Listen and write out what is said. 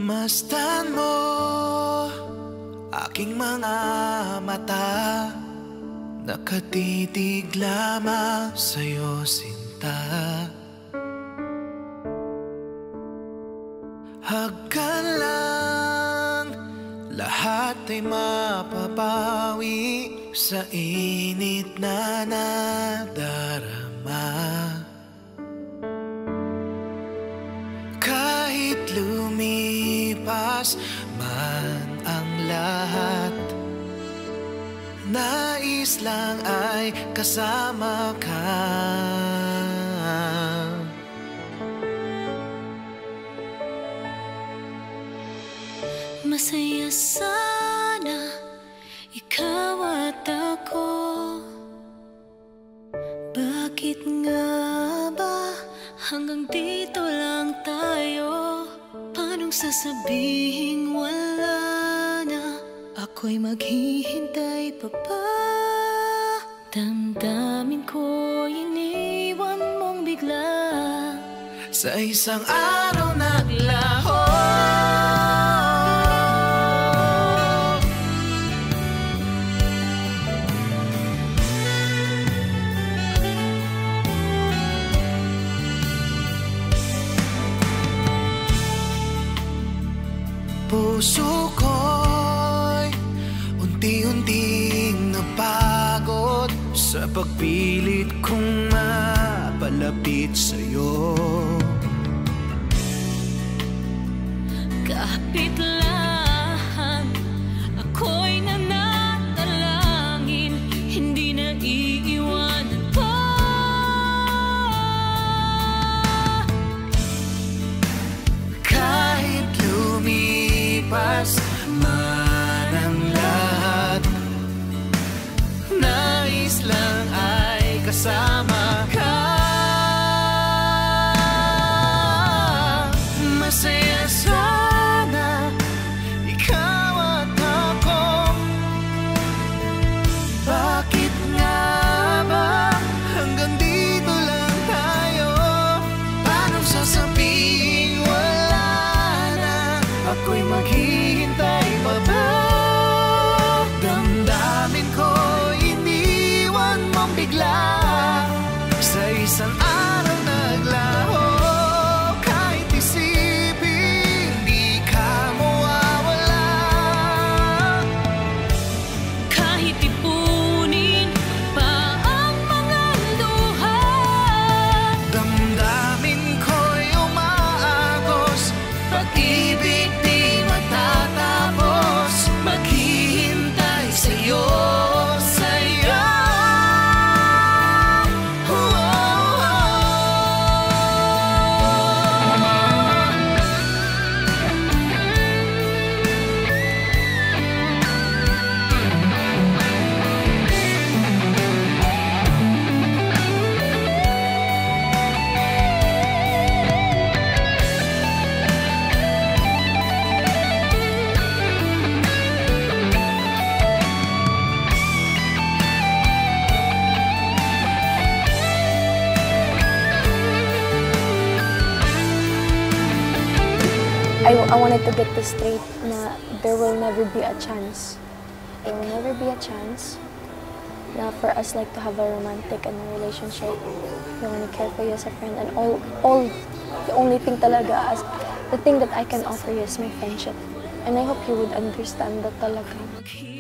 Masdan mo aking mga mata, nakatitig lamang sa'yo, sinta. Hagkan lang, lahat ay mapapawi sa init na nadarama. Kahit lumipas man ang lahat, nais lang ay kasama ka. Masaya sana ikaw at ako. Bakit nga ba hanggang dito lang tayo? Paanong sasabihin wala na? Ako'y maghihintay pa ba? Damdamin ko iniwan mong bigla Sa isang araw naglaho. Puso ko'y unti-unting napagod sa pagpilit kong mapalapit sa'yo. Kapit lang, ako'y nananalangin, hindi na iiwanan pa. Kahit lumipas man ang lahat, nais lang ay kasama ka. Masaya sana ikaw at ako. Bakit nga ba hanggang dito lang tayo? Paano sasabihin wala na? Ako'y maghihintay pa ba? Damdamin ko iniwan mong bigla sa isang araw naglaho. Kahit isipin di ka mawawala, Kahit ipunin pa ang mga luha, damdamin ko'y umaagos. Pag-ibig di matatapos, maghihintay sa'yo, sa'yo. I wanted to get this straight na there will never be a chance. There will never be a chance na for us like to have a romantic and a relationship. I want to care for you as a friend, and all the only thing talaga, the thing that I can offer you is my friendship. And I hope you would understand that talaga.